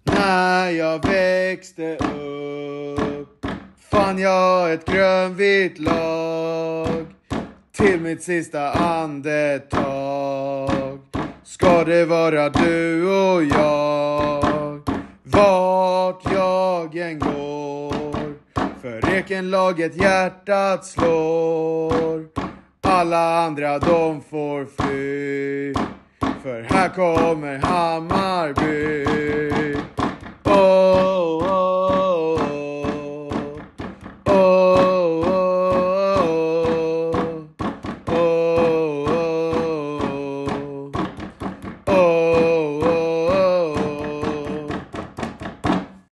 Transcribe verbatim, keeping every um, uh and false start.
När jag växte upp fann jag ett grönvitt lag. Till mitt sista andetag ska det vara du och jag. Vart jag än går, för Ekenlaget hjärtat slår. Alla andra de får fly, för här kommer Hammarby. Och